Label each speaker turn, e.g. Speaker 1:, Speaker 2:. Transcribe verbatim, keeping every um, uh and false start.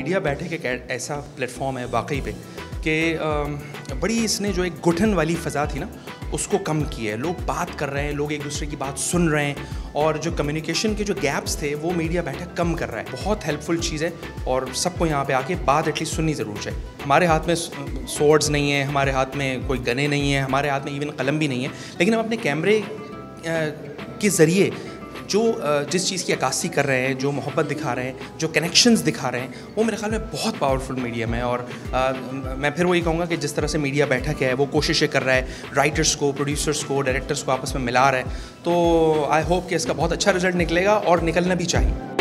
Speaker 1: Media बैठक एक ऐसा प्लेटफॉर्म है वाकई पे कि बड़ी इसने जो एक घुटन वाली फ़ज़ा थी ना उसको कम की है। लोग बात कर रहे हैं, लोग एक दूसरे की बात सुन रहे हैं और जो कम्युनिकेशन के जो गैप्स थे वो मीडिया बैठक कम कर रहा है। बहुत हेल्पफुल चीज़ है और सबको यहाँ पे आके बात एटलीस्ट सुननी ज़रूर चाहिए। हमारे हाथ में सोर्ड्स नहीं है, हमारे हाथ में कोई गने नहीं है, हमारे हाथ में इवन कलम भी नहीं है, लेकिन हम अपने कैमरे के ज़रिए जो जिस चीज़ की अक्कासी कर रहे हैं, जो मोहब्बत दिखा रहे हैं, जो कनेक्शंस दिखा रहे हैं, वो मेरे ख्याल में बहुत पावरफुल मीडियम है। और आ, मैं फिर वही कहूँगा कि जिस तरह से मीडिया बैठक है वो कोशिशें कर रहा है राइटर्स को, प्रोड्यूसर्स को, डायरेक्टर्स को आपस में मिला रहा है, तो आई होप कि इसका बहुत अच्छा रिजल्ट निकलेगा और निकलना भी चाहिए।